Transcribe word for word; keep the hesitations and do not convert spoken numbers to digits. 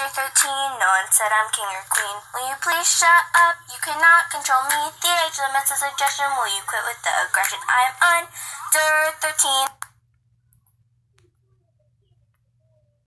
you're thirteen, no one said I'm king or queen. Will you please shut up? You cannot control me. The age limit's a suggestion. Will you quit with the aggression? I am under thirteen.